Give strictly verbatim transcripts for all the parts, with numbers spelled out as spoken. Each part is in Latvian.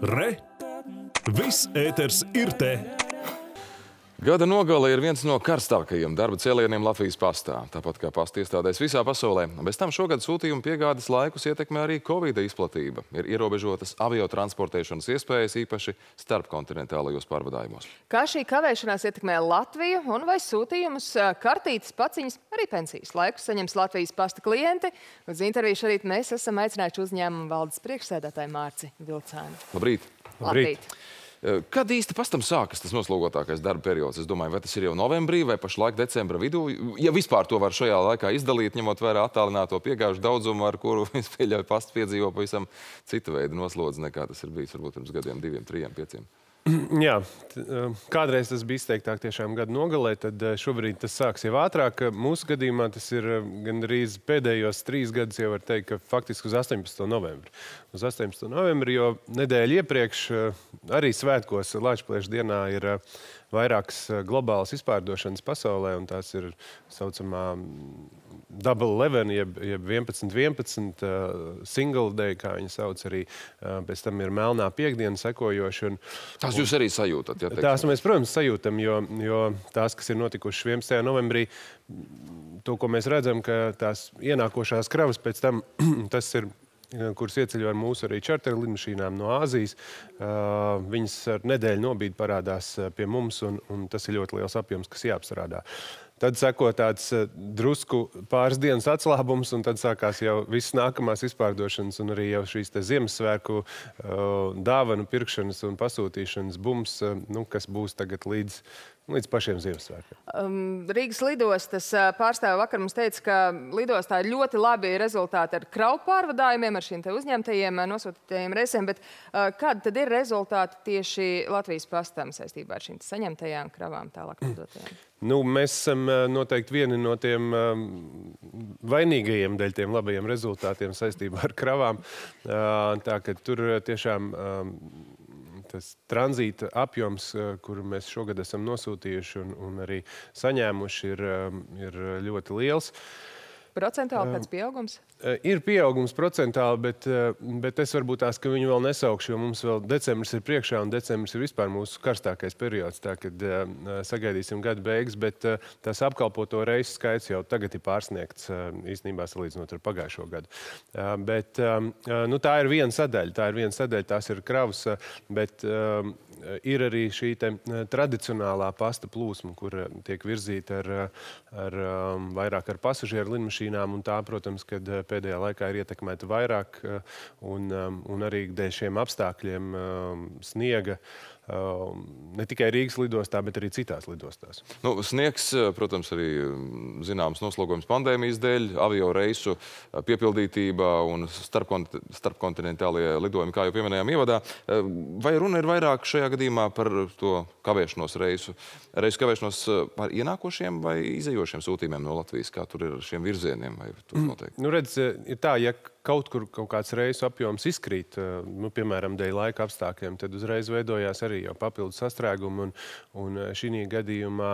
Re! Viss ēters ir te! Gada nogale ir viens no karstākajiem darba cēlieniem Latvijas pastā, tāpat kā pasta iestādēs visā pasaulē. Bez tam šogad sūtījumu piegādes laikus ietekmē arī Covida izplatība. Ir ierobežotas aviotransportēšanas iespējas, īpaši starpkontinentālajos pārvadājumos. Kā šī kavēšanās ietekmē Latviju un vai sūtījumus, kartītes, paciņas, arī pensijas laikus saņems Latvijas pasta klienti? Uz interviju šorīt mēs esam aicinājuši uzņēmumu valdes priekšsēdētāju Mārci Vilcāni. Labrīt! Labrīt! Kad īsti pastam sākas tas noslogotākais darba periods? Es domāju, vai tas ir jau novembrī vai pašlaik decembra vidū? Ja vispār to var šajā laikā izdalīt, ņemot vērā attālināto piegāžu daudzumu, ar kuru es pieļauju pasts piedzīvo pavisam citu veidu noslodzi, nekā tas ir bijis varbūt pirms gadiem, diviem, trijiem, pieciem. Jā, kādreiz tas bija izteiktāk tiešām gadu nogalē, tad šobrīd tas sāks jau ātrāk. Mūsu gadījumā tas ir gandrīz pēdējos trīs gadus, jau var teikt, ka faktiski uz astoņpadsmito novembri. Uz astoņpadsmito novembri, jo nedēļu iepriekš arī svētkos Lāčplēša dienā ir vairākas globālas izpārdošanas pasaulē, un tās ir saucamā Double Eleven, jeb, jeb vienpadsmit vienpadsmit, uh, Single Day, kā viņi sauc arī, uh, pēc tam ir melnā piekdiena sekojoši. Un, tās jūs arī sajūtat? Ja, tās mēs, protams, sajūtam, jo, jo tās, kas ir notikušas vienpadsmitajā novembrī, to, ko mēs redzam, ka tās ienākošās kravas pēc tam, tas ir, kuras ieceļo ar mūsu arī čarteru lidmašīnām no Āzijas. Uh, viņas ar nedēļu nobīdi parādās pie mums, un, un tas ir ļoti liels apjoms, kas jāapstrādā. Tad seko tāds drusku pāris dienas atslābums, un tad sākās jau visas nākamās izpārdošanas un arī jau šīs te Ziemassvētku uh, dāvanu pirkšanas un pasūtīšanas bums, uh, nu, kas būs tagad līdz, līdz pašiem Ziemassvētkiem. Um, Rīgas lidostas pārstāve vakar mums teica, ka lidostā ir ļoti labi rezultāti ar kravu pārvadājumiem, ar šiem te uzņemtajiem, nosūtītajiem reisiem, bet uh, kādi tad ir rezultāti tieši Latvijas pastam saistībā ar šīm saņemtajām kravām tālāk nodotajām? Nu, mēs esam noteikti vieni no tiem um, vainīgajiem dēļ tiem labajiem rezultātiem saistībā ar kravām. Uh, tā, ka tur tiešām um, tas tranzīta apjoms, uh, kuru mēs šogad esam nosūtījuši un, un arī saņēmuši, ir, um, ir ļoti liels. Procentāli kāds pieaugums? Uh, ir pieaugums procentāli, bet, uh, bet es varbūt tās, ka viņu vēl nesaukšu, jo mums vēl decembris ir priekšā, un decembris ir vispār mūsu karstākais periods, tā, kad uh, sagaidīsim gada beigas, bet uh, tas apkalpoto reisu skaits jau tagad ir pārsniegts, uh, īstenībā salīdzinot ar pagājušo gadu. Uh, bet um, uh, nu, tā ir viena sadaļa, tā ir viena sadaļa, tās ir kravas, uh, bet um, ir arī šī te tradicionālā pasta plūsma, kur tiek virzīta ar, ar um, vairāk ar pasažieru lidmašīnām, un tā, protams, kad pēdējā laikā ir ietekmēta vairāk, un, um, un arī dēļ šiem apstākļiem um, sniega, um, ne tikai Rīgas lidostā, bet arī citās lidostās. Nu, sniegs, protams, arī zināms noslogojums pandēmijas dēļ, avio reisu piepildītība un starpkont starpkontinentālie lidojumi, kā jau pieminējām ievadā. Vai runa ir vairāk šajā gadījumā par to kavēšanos reisu, reisu kavēšanos par ienākošiem vai izējošiem sūtījumiem no Latvijas? Kā tur ir ar šiem virzieniem? Vai tur noteikti? Nu, redz, ir tā, ja kaut kur kaut kāds reisu apjoms izkrīt, nu, piemēram, dēļ laika apstākļiem, tad uzreiz veidojās arī jau papildus sastrēgumi, un, un šī gadījumā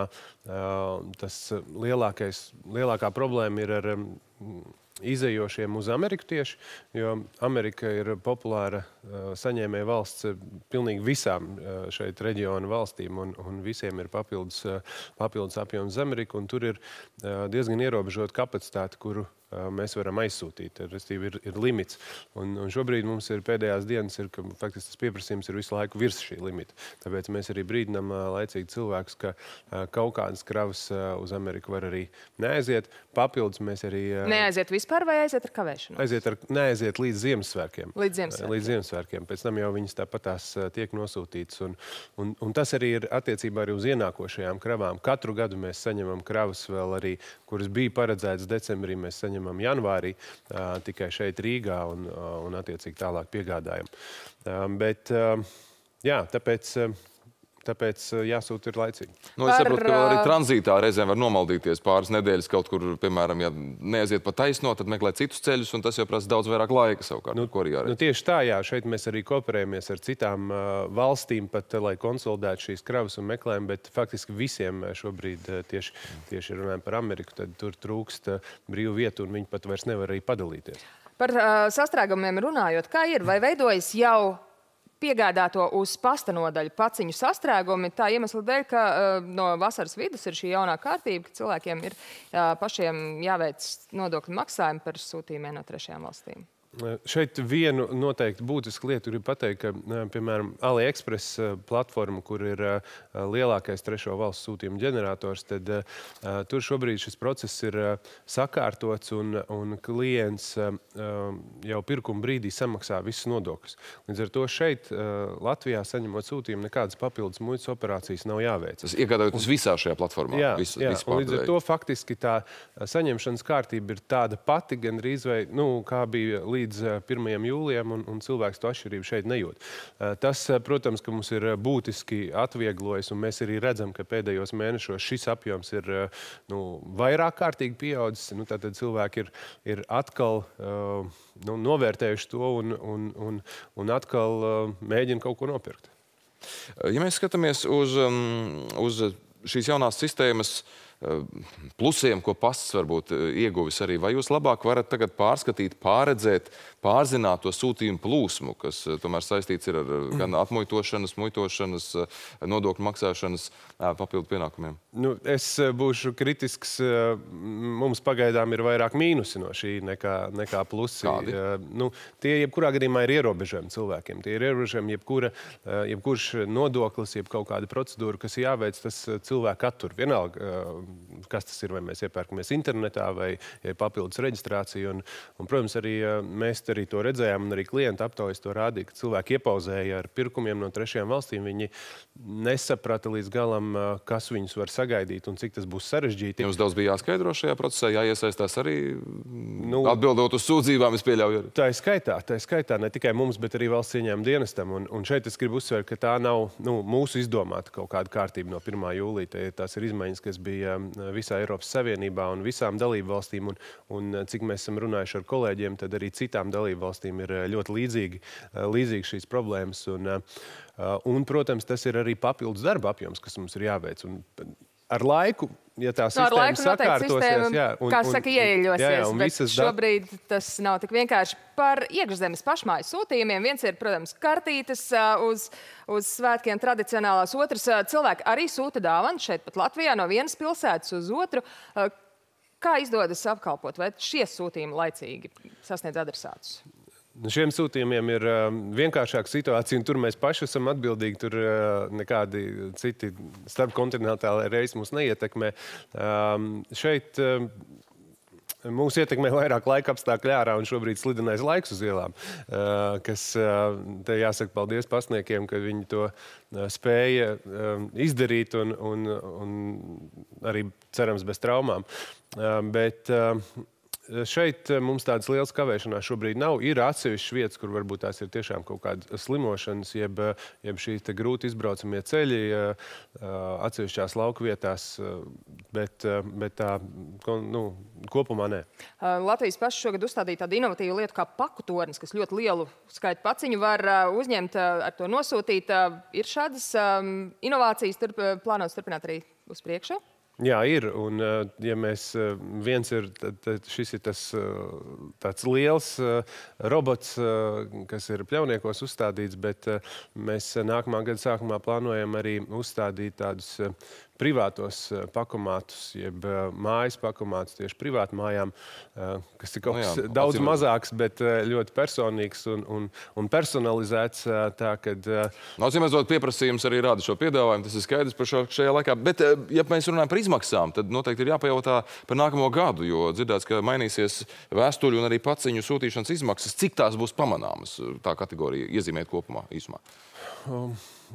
tas lielākais, lielākā problēma ir ar izējošiem uz Ameriku tieši, jo Amerika ir populāra uh, saņēmēja valsts uh, pilnīgi visām uh, šeit reģiona valstīm, un, un visiem ir papildus, uh, papildus apjoms uz Ameriku, un tur ir uh, diezgan ierobežota kapacitāte, kuru uh, mēs varam aizsūtīt, restīvi ir, ir limits. Un, un šobrīd mums ir pēdējās dienas, ir, ka faktiski tas pieprasījums ir visu laiku virs šī limita. Tāpēc mēs arī brīdinām uh, laicīgi cilvēkus, ka uh, kaut kādas kravas uh, uz Ameriku var arī neaiziet. Papildus mēs arī... Uh, neaiziet vispār vai aiziet ar kavēšanos? Aiziet ar, neaiziet līdz Ziemassvētkiem. Līdz Ziemassvētkiem. Līdz Ziemassvētkiem. Pēc tam jau viņas tāpatās tiek nosūtītas. Un, un, un tas arī ir attiecībā arī uz ienākošajām kravām. Katru gadu mēs saņemam kravas vēl arī, kuras bija paredzētas decembrī, mēs saņemam janvārī, uh, tikai šeit Rīgā un, uh, un attiecīgi tālāk piegādājam. Uh, bet, uh, jā, tāpēc... Uh, Tāpēc jāsūta ir laicīgi. Nu, es saprotu, ka arī tranzītā reizēm var nomaldīties pāris nedēļas kaut kur, piemēram, ja neaiziet pa taisno, tad meklē citus ceļus, un tas jau prasa daudz vairāk laika savukārt. Nu, ko arī jāredz. Nu, tieši tā, jā. Šeit mēs arī kooperējamies ar citām uh, valstīm, pat, lai konsolidētu šīs kravas un meklējam, bet faktiski visiem šobrīd uh, tieši, tieši runājam par Ameriku, tad tur trūkst uh, brīvu vietu, un viņi pat vairs nevar arī padalīties. Par uh, sastrēgumiem runājot, kā ir? Vai veidojas jau piegādāto uz pasta nodaļu paciņu sastrēgumi. Tā iemesla dēļ, ka uh, no vasaras vidus ir šī jaunā kārtība, ka cilvēkiem ir uh, pašiem jāveic nodokļu maksājumi par sūtījumiem no trešajām valstīm. Šeit vienu noteikti būtisku lietu gribu pateikt, ka, piemēram, AliExpress platforma, kur ir lielākais trešo valstu sūtījumu ģenerators, tad uh, tur šobrīd šis process ir uh, sakārtots un, un klients uh, jau pirkuma brīdī samaksā visus nodokļus. Līdz ar to šeit uh, Latvijā saņemot sūtījumu nekādas papildus muitas operācijas nav jāveic. Tas iegādājoties visā šajā platformā? Jā, visu, jā. Visu Un līdz ar to faktiski tā saņemšanas kārtība ir tāda pati, gandrīz vai, nu, kā bija līdz pirmajam jūlijam, un, un cilvēks to atšķirību šeit nejūt. Tas, protams, ka mums ir būtiski atvieglojis, un mēs arī redzam, ka pēdējos mēnešos šis apjoms ir nu, vairāk kārtīgi pieaudzis. Nu, tātad cilvēki ir, ir atkal uh, nu, novērtējuši to un, un, un, un atkal uh, mēģina kaut ko nopirkt. Ja mēs skatāmies uz, um, uz šīs jaunās sistēmas plusiem, ko pasts varbūt ieguvis arī, vai jūs labāk varat tagad pārskatīt, pārredzēt, pārzināt to sūtījumu plūsmu, kas tomēr saistīts ir ar gan atmuitošanas, muitošanas, nodokļu maksāšanas papildu pienākumiem? Nu, es būšu kritisks. Mums pagaidām ir vairāk mīnusi no šī nekā, nekā plusi. Kādi? Nu, tie jebkurā gadījumā ir ierobežojumi cilvēkiem. Tie ir ierobežojumi, jebkura, jebkurš nodoklis, jeb kaut kāda procedūra, kas jāveic, tas cilvēku attur. Vienalga, kas tas ir, vai mēs iepērkamies internetā, vai papildus reģistrāciju. Un, un, protams, arī mēs arī to redzējām, un arī klienta aptaujas to rādīja, ka cilvēki iepauzēja ar pirkumiem no trešajām valstīm. Viņi nesaprata līdz galam, kas viņus var sagaidīt un cik tas būs sarežģīti. Jums daudz bija jāskaidro šajā procesā, jāiesaistās arī nu, atbildot uz sūdzībām, es pieļauju. Tā ir skaitā, tā ir skaitā ne tikai mums, bet arī valsts ieņēmuma dienestam. Un, un šeit es gribu uzsvērt, ka tā nav nu, mūsu izdomāta kaut kāda kārtība no pirmā jūlija. Tās ir izmaiņas, kas bija visā Eiropas Savienībā un visām dalību valstīm. Un, un cik mēs esam runājuši ar kolēģiem, tad arī citām dalību valstīm ir ļoti līdzīgi, līdzīgi šīs problēmas. Un, un, protams, tas ir arī papildus darba apjoms, kas mums ir jāveic. Un ar laiku, ja tā sistēma no, sakārtosies, jā, un, kā saka, ieeļosies, jā, jā, bet šobrīd tas nav tik vienkārši. Par iekšzemes pašmāju sūtījumiem viens ir, protams, kartītes uz, uz svētkiem tradicionālās, otrs cilvēki arī sūta dāvanu šeit pat Latvijā no vienas pilsētas uz otru. Kā izdodas apkalpot, vai šie sūtījumi laicīgi sasniedz adresātus? Šiem sūtījumiem ir uh, vienkāršāka situācija, un tur mēs paši esam atbildīgi. Tur uh, nekādi citi starpkontinentāli reisi mūs neietekmē. Um, šeit uh, mūs ietekmē vairāk laika apstākļi ārā un šobrīd slidenais laiks uz ielām, uh, kas, uh, te jāsaka paldies pasniekiem, ka viņi to uh, spēja uh, izdarīt un, un, un arī cerams bez traumām. Uh, bet, uh, Šeit mums tādas lielas kavēšanās šobrīd nav. Ir atsevišķas vietas, kur varbūt tās ir tiešām kaut kāda slimošanas, jeb, jeb šī te grūti izbraucamie ceļi atsevišķās lauku vietās, bet, bet tā, nu, kopumā nē. Latvijas paši šogad uzstādīja tādu inovatīvu lietu kā paku tornis, kas ļoti lielu skaitu paciņu var uzņemt, ar to nosūtīt. Ir šādas inovācijas, tur plānotas turpināt arī uz priekšu? Jā, ir. Un, ja mēs viens ir, tad šis ir tas tāds liels robots, kas ir Pļauniekos uzstādīts, bet mēs nākamā gada sākumā plānojam arī uzstādīt tādus privātos pakomātus, jeb mājas pakomātus tieši privātu mājām, kas ir kaut kas no jā, daudz atcīm. mazāks, bet ļoti personīgs un, un, un personalizēts. Tā, kad... Acīmredzot, pieprasījums arī rāda šo piedāvājumu, tas ir skaidrs par šo, šajā laikā. Bet, ja mēs runājam par izmaksām, tad noteikti ir jāpajautā par nākamo gadu, jo dzirdēts, ka mainīsies vēstuļu un arī paciņu sūtīšanas izmaksas. Cik tās būs pamanāmas, tā kategorija iezīmēt kopumā īsumā? Um.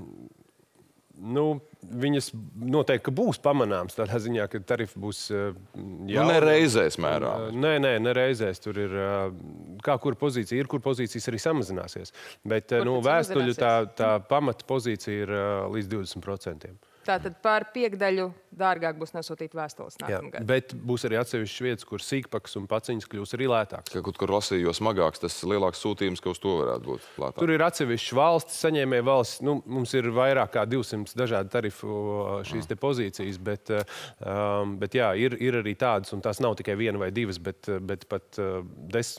Nu, viņas noteikti būs pamanāms tādā ziņā, ka tarifi būs jauni. Nu, ne reizēs mērā. Nē, nē, ne reizēs. Tur ir kā kur pozīcija ir, kur pozīcijas arī samazināsies. Bet nu, vēstuļu tā, tā pamata pozīcija ir līdz divdesmit procentiem. Tātad par piekdaļu dārgāk būs nosūtīt vēstules nākamgad. Bet būs arī atsevišķas vietas, kur sīkpakas un paciņas kļūs arī lētāks. Kaut kur lasīju, jo smagāks, tas lielāks sūtījums, ka uz to varētu būt lētāk. Tur ir atsevišķas valsts, saņēmēja valsts. Nu, mums ir vairāk kā divsimt dažādi tarifu šīs te pozīcijas, bet, um, bet jā, ir, ir arī tādas, un tās nav tikai viena vai divas, bet, bet pat uh, desmit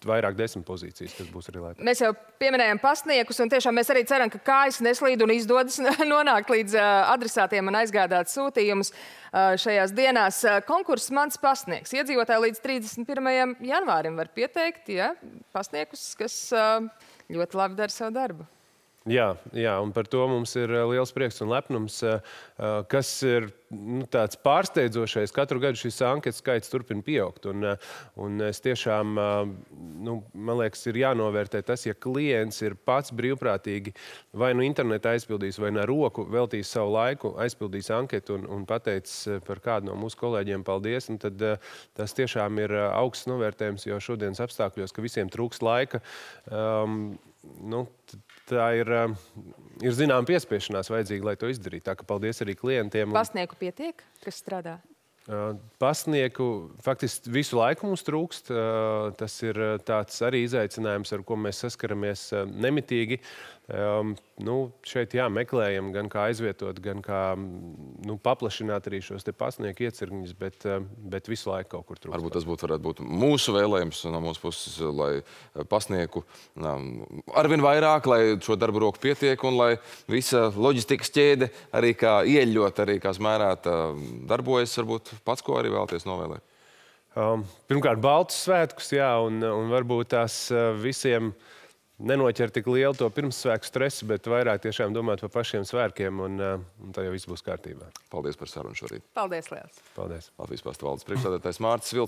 vairāk desmit pozīcijas, kas būs arī lētāk. Mēs jau pieminējām pastniekus, un tiešām mēs arī ceram, ka kājas neslīd un izdodas nonākt līdz adresātiem un aizgādāt sūtījumus šajās dienās. Konkurss Mans pastnieks. Iedzīvotāji līdz trīsdesmit pirmajam janvārim var pieteikt, ja, pastniekus, kas ļoti labi dara savu darbu. Jā, jā, un par to mums ir liels prieks un lepnums, kas ir nu, tāds pārsteidzošais. Katru gadu šis anketas skaits turpina pieaugt. Un, un es tiešām, nu, man liekas, ir jānovērtē tas, ja klients ir pats brīvprātīgi vai nu internetā aizpildījis, vai ar roku veltījis savu laiku, aizpildījis anketu un, un pateicis par kādu no mūsu kolēģiem paldies. Un tad tas tiešām ir augsts novērtējums, jo šodienas apstākļos, ka visiem trūkst laika, um, nu, tā ir, ir zinām piespiešanās vajadzīga, lai to izdarītu. Tā ka paldies arī klientiem. Un... Pastnieku pietiek, kas strādā? Pastnieku faktiski visu laiku mums trūkst. Tas ir tāds arī izaicinājums, ar ko mēs saskaramies nemitīgi. Nu, šeit jā, meklējam gan kā aizvietot, gan kā nu, paplašināt arī šos te pastnieku iecirkņus, bet, bet visu laiku kaut kur trūkst. Varbūt tas būtu, varētu būt mūsu vēlējums no mūsu puses, lai pastnieku arvien vairāk, lai šo darbu roku pietiek un lai visa loģistikas ķēde arī kā ieļot, arī kā smērēta darbojas, varbūt pats, ko arī vēlaties novēlēt. Um, pirmkārt, baltus svētkus, jā, un, un varbūt tās visiem nenoķer tik lielu to pirmssvētku stresu, bet vairāk tiešām domāt par pašiem svētkiem, un, un tā jau viss būs kārtībā. Paldies par sarunu šorīt. Paldies liels. Paldies. Latvijas Pasta valdes priekšsēdētājs Mārcis Vilcis.